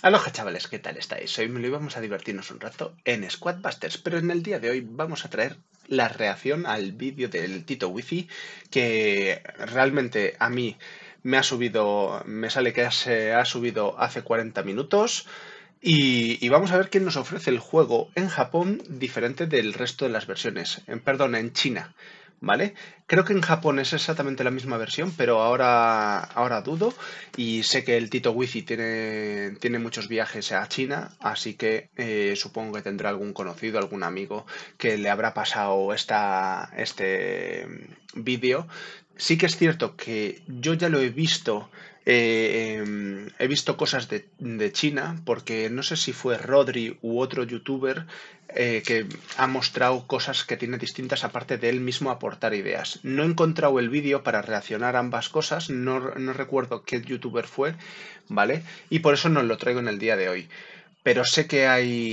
Aloha chavales, ¿qué tal estáis? Hoy me lo íbamos a divertirnos un rato en Squadbusters, pero en el día de hoy vamos a traer la reacción al vídeo del Tito Wifi que realmente a mí me sale que se ha subido hace 40 minutos y vamos a ver quién nos ofrece el juego en Japón diferente del resto de las versiones, perdón, en China. ¿Vale? Creo que en Japón es exactamente la misma versión, pero ahora dudo. Y sé que el Tito Wifi tiene muchos viajes a China, así que supongo que tendrá algún conocido, algún amigo que le habrá pasado este vídeo. Sí que es cierto que yo ya lo he visto cosas de China, porque no sé si fue Rodri u otro youtuber que ha mostrado cosas que tiene distintas aparte de él mismo aportar ideas. No he encontrado el vídeo para reaccionar a ambas cosas, no recuerdo qué youtuber fue, ¿vale? Y por eso no lo traigo en el día de hoy. Pero sé que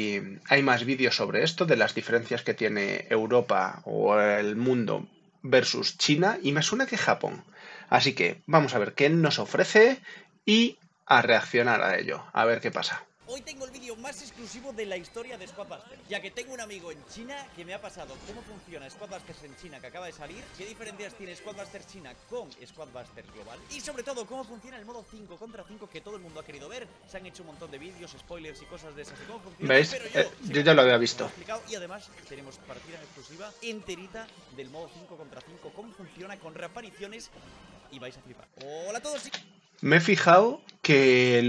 hay más vídeos sobre esto, de las diferencias que tiene Europa o el mundo versus China, y me suena que Japón. Así que vamos a ver qué nos ofrece y a reaccionar a ello, a ver qué pasa. Hoy tengo el vídeo más exclusivo de la historia de Squadbusters, ya que tengo un amigo en China que me ha pasado cómo funciona Squadbusters en China, que acaba de salir, qué diferencias tiene Squadbusters China con Squadbusters Global, y sobre todo cómo funciona el modo 5 contra 5 que todo el mundo ha querido ver. Se han hecho un montón de vídeos, spoilers y cosas de esas de cómo funciona, ¿Veis? pero yo, sin Yo ya lo había hacerlo, me lo he visto. explicado, y además tenemos partida en exclusiva enterita del modo 5 contra 5, cómo funciona con reapariciones, y vais a flipar. Hola a todos. Me he fijado que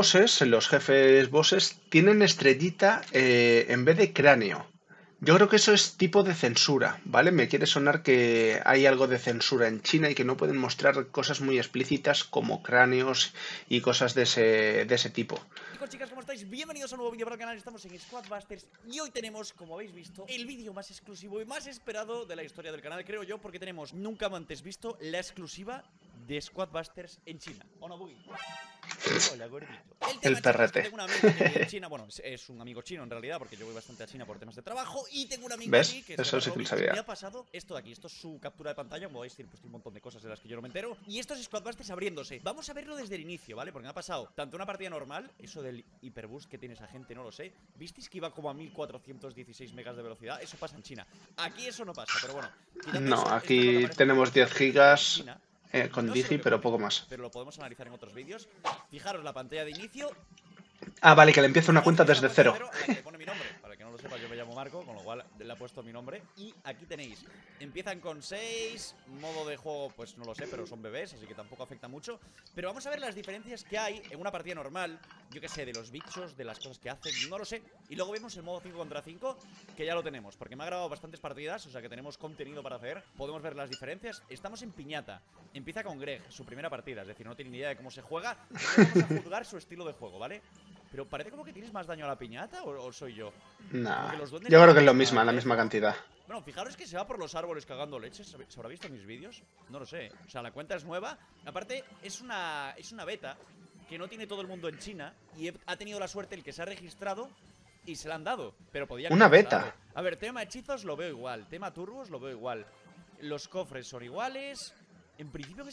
los jefes bosses, tienen estrellita en vez de cráneo. Yo creo que eso es tipo de censura, ¿vale? Me quiere sonar que hay algo de censura en China y que no pueden mostrar cosas muy explícitas como cráneos y cosas de ese tipo. Chicos, chicas, ¿cómo estáis? Bienvenidos a un nuevo vídeo para el canal. Estamos en Squadbusters y hoy tenemos, como habéis visto, el vídeo más exclusivo y más esperado de la historia del canal, creo yo, porque tenemos nunca antes visto la exclusiva de Squadbusters en China. ¿O no, Boogie? Hola, gordito. El El tema, chicos, que perrete. tengo un amigo que vive en China. Bueno, es un amigo chino en realidad, porque yo voy bastante a China por temas de trabajo. Y tengo un amigo ¿Ves? allí que se Eso llama sí que lo Robbie y me sabía. ha pasado esto de aquí. Esto es su captura de pantalla. Como vais a decir, pues tiene un montón de cosas de las que yo no me entero. Y esto es Squadbusters abriéndose. Vamos a verlo desde el inicio, ¿vale? Porque me ha pasado tanto una partida normal, eso del hiperboost que tiene esa gente, no lo sé. ¿Visteis que iba como a 1416 megas de velocidad? Eso pasa en China. Aquí eso no pasa, pero bueno, quitando No, eso, esto es lo que aquí aparece por tenemos defecto 10 al principio en gigas China. con No sé lo Digi, que pero pone, poco más. pero lo podemos analizar en otros vídeos. Fijaros la pantalla de inicio. Ah, vale, que le empieza una Fijaros, cuenta empieza la desde cuenta de cero. cero en la que le pone mi nombre. Para que no lo sepa, yo me llamo Marco, con lo cual le ha puesto mi nombre. Y aquí tenéis, empiezan con 6, modo de juego, pues no lo sé, pero son bebés, así que tampoco afecta mucho. Pero vamos a ver las diferencias que hay en una partida normal, yo que sé, de los bichos, de las cosas que hacen, no lo sé. Y luego vemos el modo 5 contra 5, que ya lo tenemos, porque me ha grabado bastantes partidas, o sea que tenemos contenido para hacer. Podemos ver las diferencias. Estamos en piñata. Empieza con Greg, su primera partida, es decir, no tiene ni idea de cómo se juega. Entonces vamos a juzgar su estilo de juego, ¿vale? Pero parece como que tienes más daño a la piñata, ¿o soy yo? Como Nah, que los duendes yo no creo que hacen es lo casi nada mismo, a la Greg, misma ¿no? cantidad. Bueno, fijaros que se va por los árboles cagando leche. ¿Se habrá visto mis vídeos? No lo sé. O sea, la cuenta es nueva. Aparte, es una beta que no tiene todo el mundo en China. Y ha tenido la suerte el que se ha registrado y se la han dado. Pero podía que no Una haberse beta. dado. A ver, tema hechizos lo veo igual. Tema turbos lo veo igual. Los cofres son iguales. En principio,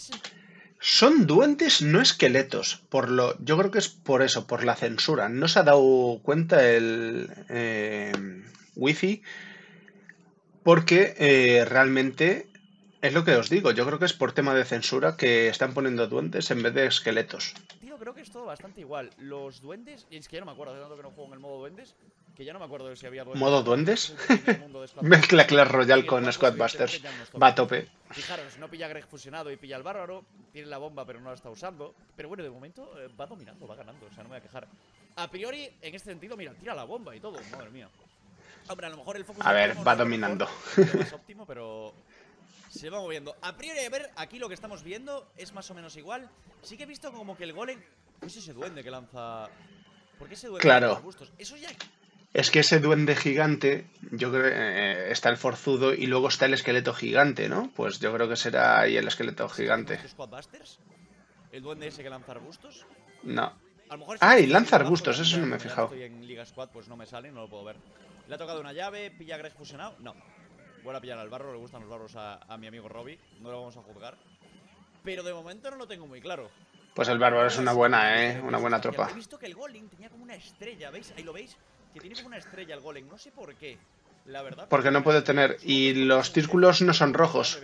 Son duendes, no esqueletos. Yo creo que es por eso, por la censura. No se ha dado cuenta el Wi-Fi porque realmente es lo que os digo. Yo creo que es por tema de censura que están poniendo duendes en vez de esqueletos. tío, creo que es todo bastante igual. Los duendes, y es que ya no me acuerdo, hace tanto que no juego en el modo duendes, que ya no me acuerdo de si había duendes ¿Modo o no. Este es duendes? el primer mundo de Mezcla Squadbusters, Clash en Royale el con cual, pues evidentemente Squadbusters. ya no nos Va toca. a tope. Fijaros, no pilla a Greg fusionado y pilla al bárbaro, tiene la bomba pero no la está usando. Pero bueno, de momento va dominando, va ganando, o sea, no me voy a quejar. A priori, en este sentido, mira, tira la bomba y todo, madre mía. Hombre, a lo mejor el focus A del ver, primo no va es lo mejor, dominando. ni lo más óptimo, pero se va moviendo. A priori, a ver, aquí lo que estamos viendo es más o menos igual. Sí que he visto como que el golem... ¿Qué es ese duende que lanza...? ¿Por qué ese duende lanza Claro, arbustos? Eso ya... es que ese duende gigante, yo creo, está el forzudo y luego está el esqueleto gigante, ¿no? Pues yo creo que será ahí el esqueleto ¿Es el gigante. mismo de Squadbusters? ¿El duende ese que lanza arbustos? No. A lo mejor es el que ¡Ay! estoy viendo Lanza yo abajo arbustos, y eso ya, no me he como ya no fijado. estoy en Liga Squad, pues no me sale, no lo puedo ver. Le ha tocado una llave, pilla a Greg fusionado. No. Vuelve a pillar al barro, le gustan los barros a mi amigo Robbie. No lo vamos a juzgar. Pero de momento no lo tengo muy claro. Pues el bárbaro es una buena, una buena He tropa. visto que el golem tenía como una estrella, ¿veis? Ahí lo veis, que tiene como una estrella el golem, no sé por qué, la verdad. Porque no puede tener, y los círculos no son rojos.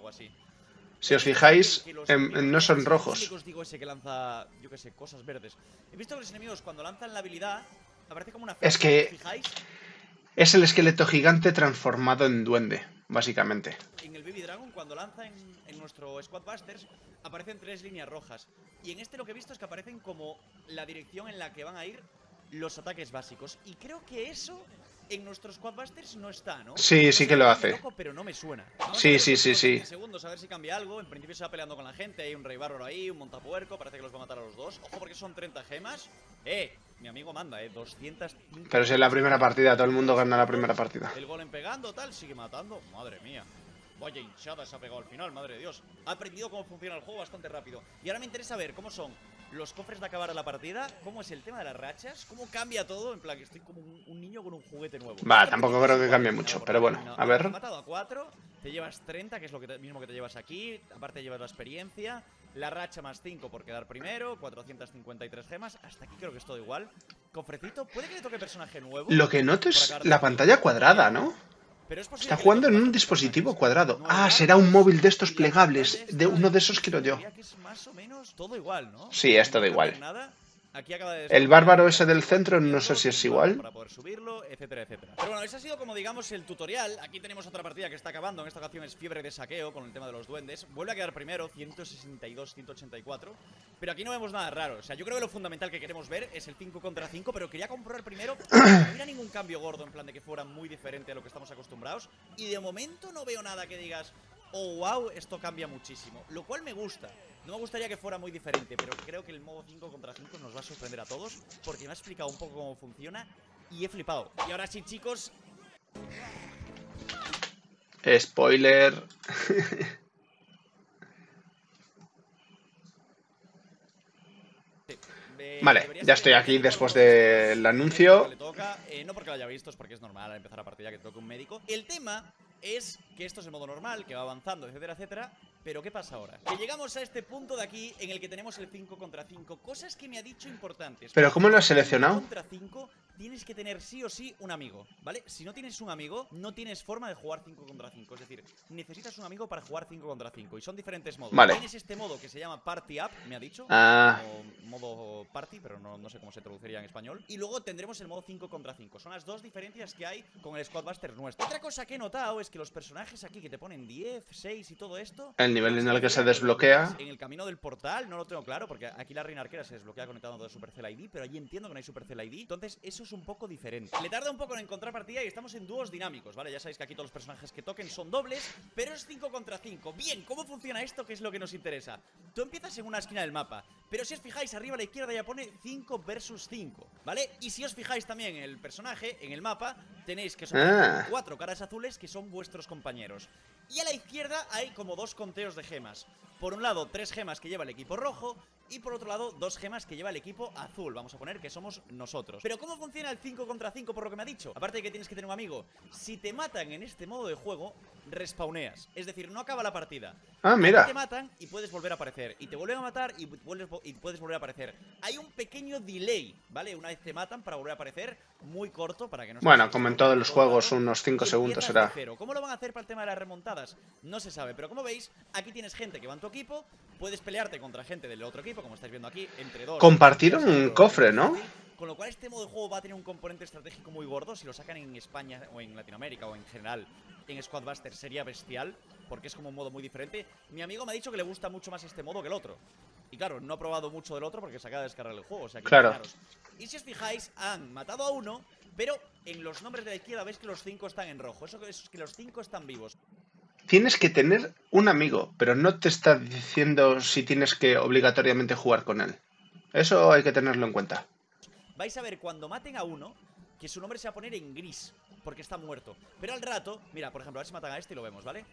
Si os fijáis, no son rojos. Os digo ese que lanza, yo que sé, cosas verdes. He visto que los enemigos cuando lanzan la habilidad aparece como una flecha. Es que ¿Os fijáis? es el esqueleto gigante transformado en duende, básicamente. En el Baby Dragon, cuando lanza en nuestro Squad Busters, aparecen 3 líneas rojas. Y en este lo que he visto es que aparecen como la dirección en la que van a ir los ataques básicos. Y creo que eso en nuestros Squad Busters no está, ¿no? Sí, sí que lo hace. Loco, pero no me suena. Sí. Segundos a ver si cambia algo. En principio se va peleando con la gente. Hay un rey bárbaro ahí, un montapuerco. Parece que los va a matar a los dos. Ojo, porque son 30 gemas. Mi amigo manda, 205. Pero si en la primera partida todo el mundo gana la primera partida. El golem pegando, tal, sigue matando. Madre mía. Vaya hinchada se ha pegado al final, madre de Dios. Ha aprendido cómo funciona el juego bastante rápido. Y ahora me interesa ver cómo son los cofres de acabar la partida, cómo es el tema de las rachas, cómo cambia todo. En plan, que estoy como un niño con un juguete nuevo. Va, tampoco creo que cambie mucho, pero bueno, a ver. Has matado a 4, te llevas 30, que es lo mismo que te llevas aquí. Aparte llevas la experiencia, la racha más 5 por quedar primero, 453 gemas. Hasta aquí creo que es todo igual. Cofrecito, puede que le toque personaje nuevo. Lo que noto es la pantalla cuadrada, ¿no? Pero es Está jugando en un dispositivo cuadrado. Ah, será un móvil de estos plegables. De uno de esos quiero yo. Que es más o menos todo igual, ¿no? Sí, es todo igual. Aquí acaba de El bárbaro ese del centro no sé si es igual. Para poder subirlo, etcétera, etcétera. Pero bueno, ese ha sido como digamos el tutorial. Aquí tenemos otra partida que está acabando. En esta ocasión es Fiebre de Saqueo con el tema de los duendes. Vuelve a quedar primero, 162, 184. Pero aquí no vemos nada raro. O sea, yo creo que lo fundamental que queremos ver es el 5 contra 5. Pero quería comprobar primero que no hubiera ningún cambio gordo, en plan de que fuera muy diferente a lo que estamos acostumbrados. Y de momento no veo nada que digas: oh, wow, esto cambia muchísimo. Lo cual me gusta. No me gustaría que fuera muy diferente, pero creo que el modo 5 contra 5 nos va a sorprender a todos, porque me ha explicado un poco cómo funciona y he flipado. Y ahora sí, chicos. Spoiler. Vale, ya estoy aquí después del anuncio. No porque lo haya visto, es porque es normal al empezar la partida que toque un médico. El tema es que esto es el modo normal, que va avanzando, etcétera, etcétera. Pero ¿qué pasa ahora? Que llegamos a este punto de aquí en el que tenemos el 5 contra 5. Cosas que me ha dicho importantes. ¿Pero cómo lo has seleccionado? 5 contra 5 tienes que tener sí o sí un amigo, ¿vale? Si no tienes un amigo, no tienes forma de jugar 5 contra 5. Es decir, necesitas un amigo para jugar 5 contra 5. Y son diferentes modos. Vale. Tienes este modo que se llama Party Up, me ha dicho. O modo party, pero no sé cómo se traduciría en español. Y luego tendremos el modo 5 contra 5. Son las dos diferencias que hay con el Squad Busters nuestro. Otra cosa que he notado es que los personajes aquí que te ponen 10, 6 y todo esto, el nivel en el que se desbloquea. en el camino del portal no lo tengo claro, porque aquí la reina arquera se desbloquea conectando a Supercell ID, pero allí entiendo que no hay Supercell ID. Entonces eso es un poco diferente. Le tarda un poco en encontrar partida y estamos en dúos dinámicos, ¿vale? Ya sabéis que aquí todos los personajes que toquen son dobles, pero es 5 contra 5. Bien, ¿cómo funciona esto? ¿Qué es lo que nos interesa? Tú empiezas en una esquina del mapa, pero si os fijáis arriba a la izquierda ya pone 5 versus 5, ¿vale? Y si os fijáis también en el personaje, en el mapa, tenéis que son 4 caras azules que son vuestros compañeros. Y a la izquierda hay como 2 conteos de gemas. Por un lado 3 gemas que lleva el equipo rojo y por otro lado 2 gemas que lleva el equipo azul. Vamos a poner que somos nosotros. Pero ¿cómo funciona el 5 contra 5 por lo que me ha dicho? Aparte de que tienes que tener un amigo, si te matan en este modo de juego, respawneas. Es decir, no acaba la partida. Ah, mira. Te matan y puedes volver a aparecer. Y te vuelven a matar y puedes volver a aparecer. Hay un pequeño delay, ¿vale? Una vez te matan para volver a aparecer, muy corto para que no... Bueno, como en todos los juegos, unos 5 segundos será. ¿Cómo lo van a hacer para el tema de las remontadas? No se sabe, pero como veis, aquí tienes gente que va en tu equipo, puedes pelearte contra gente del otro equipo, como estáis viendo aquí, entre dos. Compartieron un cofre, ¿no? Con lo cual este modo de juego va a tener un componente estratégico muy gordo. Si lo sacan en España o en Latinoamérica o en general en Squad Busters sería bestial, porque es como un modo muy diferente. Mi amigo me ha dicho que le gusta mucho más este modo que el otro. Y claro, no ha probado mucho del otro porque se acaba de descargar el juego, o sea que claro. Y si os fijáis, han matado a uno, pero en los nombres de la izquierda veis que los 5 están en rojo. Eso es que los 5 están vivos. Tienes que tener un amigo, pero no te está diciendo si tienes que obligatoriamente jugar con él. Eso hay que tenerlo en cuenta. Vais a ver cuando maten a uno que su nombre se va a poner en gris, porque está muerto. Pero al rato, mira, por ejemplo, a ver si matan a este y lo vemos, ¿vale?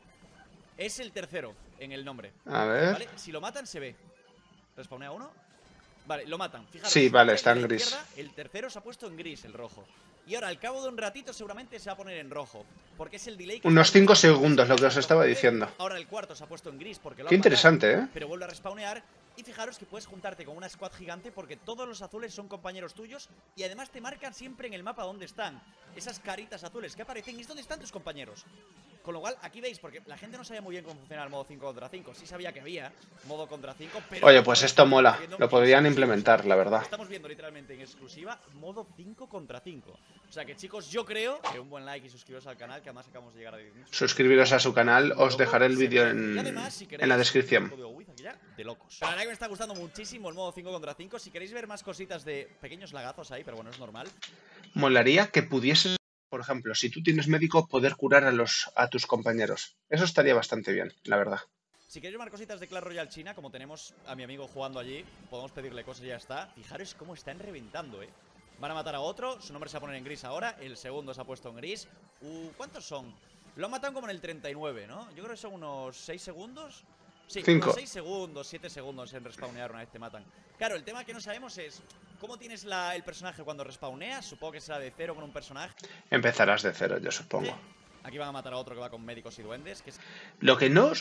Es el tercero en el nombre. A ver. ¿Vale? Si lo matan, se ve. Respawnea uno. Vale, lo matan. Fijaros, sí, vale, está en gris. El tercero se ha puesto en gris, el rojo. Y ahora, al cabo de un ratito, seguramente se va a poner en rojo. Porque es el delay que... Unos 5 segundos, lo que os estaba diciendo. Ahora el cuarto se ha puesto en gris porque lo Qué interesante, matado, pero vuelve a respawnear. Y fijaros que puedes juntarte con una squad gigante porque todos los azules son compañeros tuyos y además te marcan siempre en el mapa dónde están. Esas caritas azules que aparecen es donde están tus compañeros. Con lo cual, aquí veis, porque la gente no sabía muy bien cómo funcionaba el modo 5 contra 5. Sí sabía que había modo contra 5, pero... Oye, pues esto mola. Lo podrían implementar, la verdad. Estamos viendo literalmente en exclusiva modo 5 contra 5. O sea que, chicos, yo creo que un buen like y suscribiros al canal, que además acabamos de llegar a 10.000. Suscribiros a su canal, os dejaré el vídeo en la descripción. De locos. La verdad que me está gustando muchísimo el modo 5 contra 5. Si queréis ver más cositas de pequeños lagazos ahí, pero bueno, es normal. Molaría que pudieses, por ejemplo, si tú tienes médico, poder curar a tus compañeros. Eso estaría bastante bien, la verdad. Si queréis ver cositas de Clash Royale China, como tenemos a mi amigo jugando allí, podemos pedirle cosas y ya está. Fijaros cómo están reventando, Van a matar a otro, su nombre se va a poner en gris ahora, el segundo se ha puesto en gris. ¿Cuántos son? Lo han matado como en el 39, ¿no? Yo creo que son unos 6 segundos. Sí, 5. unos 6 segundos, 7 segundos en respawnear una vez te matan. Claro, el tema que no sabemos es cómo tienes el personaje cuando respawneas. Supongo que será de cero con un personaje. Empezarás de cero, yo supongo. Aquí van a matar a otro que va con médicos y duendes. Lo que no...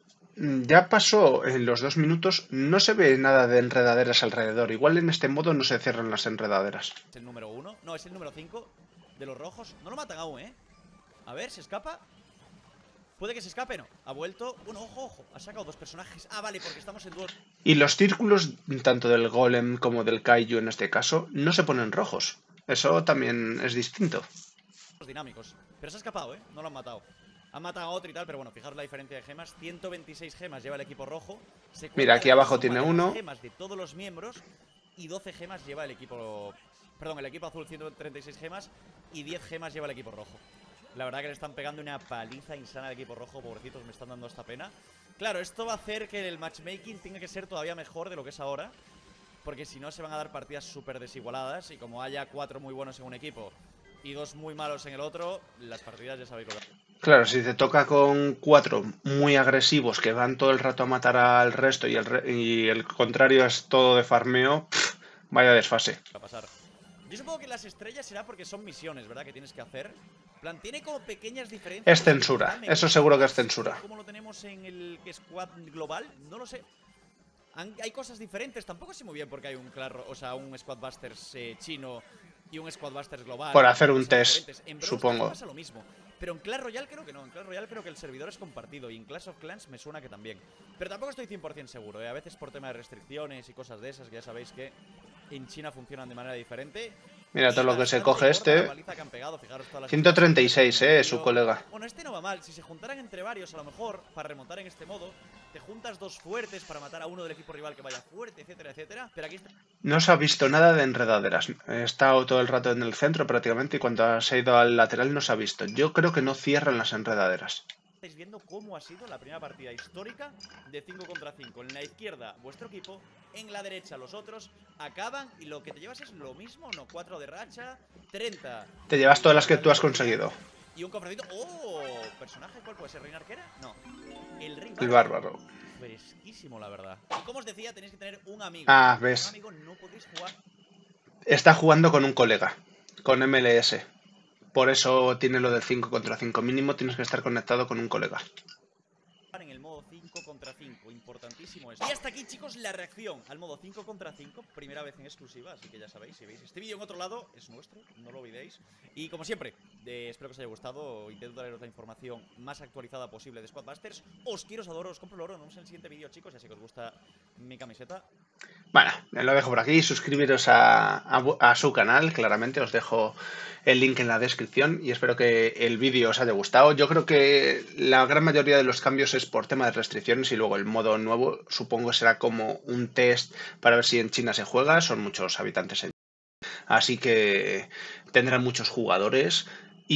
Ya pasó en los 2 minutos, no se ve nada de enredaderas alrededor. Igual en este modo no se cierran las enredaderas. ¿Es el número 1? No, es el número 5 de los rojos. No lo matan aún, A ver, ¿se escapa? Puede que se escape, no. Ha vuelto. Bueno, ojo. Ha sacado 2 personajes. Ah, vale, porque estamos en dúo. Y los círculos, tanto del golem como del kaiju en este caso, no se ponen rojos. Eso también es distinto. Dinámicos. Pero se ha escapado, No lo han matado. Han matado a otro y tal, pero bueno, fijaros la diferencia de gemas. 126 gemas lleva el equipo rojo. Mira, aquí abajo tiene uno. Gemas de todos los miembros y 12 gemas lleva el equipo... Perdón, el equipo azul 136 gemas y 10 gemas lleva el equipo rojo. La verdad que le están pegando una paliza insana al equipo rojo. Pobrecitos, me están dando esta pena. Claro, esto va a hacer que el matchmaking tenga que ser todavía mejor de lo que es ahora, porque si no se van a dar partidas súper desigualadas. Y como haya 4 muy buenos en un equipo y 2 muy malos en el otro, las partidas ya sabéis lo que... Claro, si te toca con 4 muy agresivos que van todo el rato a matar al resto y el contrario es todo de farmeo, vaya desfase. Va a pasar. Yo supongo que las estrellas será porque son misiones, ¿verdad? Que tienes que hacer. Plan, tiene como pequeñas diferencias. Es censura, eso seguro que es censura. ¿Cómo lo tenemos en el squad global? No lo sé. Hay cosas diferentes. Tampoco sé muy bien porque hay un Squad Busters chino y un Squad Busters global. Por hacer un test, supongo. Pasa lo mismo. Pero en Clash Royale creo que no. En Clash Royale creo que el servidor es compartido. Y en Clash of Clans me suena que también. Pero tampoco estoy 100% seguro. A veces por tema de restricciones y cosas de esas, que ya sabéis que en China funcionan de manera diferente. Mira todo lo que se coge este. 136, su colega. Bueno, este no va mal. Si se juntaran entre varios, a lo mejor, para remontar en este modo, te juntas 2 fuertes para matar a uno del equipo rival que vaya fuerte, etcétera, etcétera. Pero aquí está... No se ha visto nada de enredaderas. He estado todo el rato en el centro prácticamente y cuando se ha ido al lateral no se ha visto. Yo creo que no cierran las enredaderas. Estáis viendo cómo ha sido la primera partida histórica de 5 contra 5. En la izquierda vuestro equipo, en la derecha los otros. Acaban y lo que te llevas es lo mismo, no, 4 de racha, 30. Te llevas todas las que tú has conseguido. Y un cofrecito. ¡Oh! ¿Personaje cuál puede ser? ¿Reina Arquera? No. El bárbaro. Fresquísimo, la verdad. Y como os decía, tenéis que tener un amigo. Ah, ves. Un amigo no podéis jugar. Está jugando con un colega, con MLS. Por eso tiene lo del 5 contra 5. Mínimo tienes que estar conectado con un colega. En el modo 5 contra 5, importantísimo esto. Y hasta aquí, chicos, la reacción al modo 5 contra 5, primera vez en exclusiva, así que ya sabéis, si veis este vídeo en otro lado, es nuestro, no lo olvidéis. Y como siempre, espero que os haya gustado, intento traeros la información más actualizada posible de Squad Busters. Os quiero, os adoro, os compro el oro, nos vemos en el siguiente vídeo, chicos, y así que os gusta mi camiseta. Bueno, lo dejo por aquí, suscribiros a su canal, claramente os dejo el link en la descripción y espero que el vídeo os haya gustado. Yo creo que la gran mayoría de los cambios es por tema de restricciones y luego el modo nuevo supongo será como un test para ver si en China se juega, son muchos habitantes en China, así que tendrán muchos jugadores.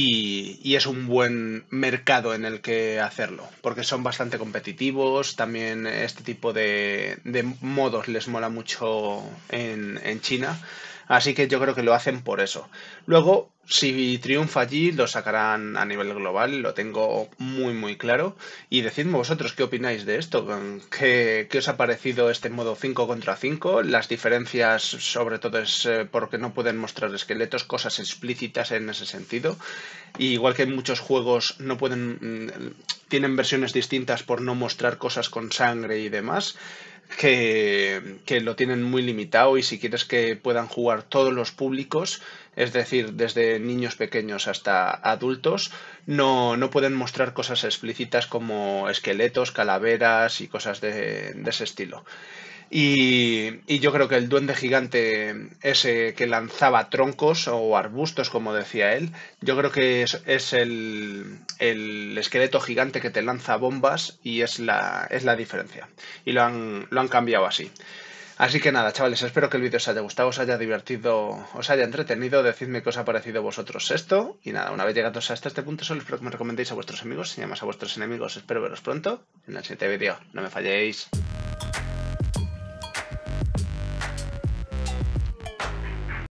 Y es un buen mercado en el que hacerlo, porque son bastante competitivos, también este tipo de modos les mola mucho en China, así que yo creo que lo hacen por eso. Luego, si triunfa allí, lo sacarán a nivel global, lo tengo muy claro. Y decidme vosotros qué opináis de esto, qué os ha parecido este modo 5 contra 5, las diferencias sobre todo es porque no pueden mostrar esqueletos, cosas explícitas en ese sentido. Y igual que en muchos juegos no pueden, tienen versiones distintas por no mostrar cosas con sangre y demás. que lo tienen muy limitado y si quieres que puedan jugar todos los públicos, es decir, desde niños pequeños hasta adultos, no pueden mostrar cosas explícitas como esqueletos, calaveras y cosas de ese estilo. Y yo creo que el duende gigante ese que lanzaba troncos o arbustos, como decía él, yo creo que es el esqueleto gigante que te lanza bombas y es la diferencia. Y lo han cambiado así. Así que nada, chavales, espero que el vídeo os haya gustado, os haya divertido, os haya entretenido. Decidme qué os ha parecido vosotros esto. Y nada, una vez llegados hasta este punto, solo espero que me recomendéis a vuestros amigos y además a vuestros enemigos. Espero veros pronto en el siguiente vídeo. No me falléis.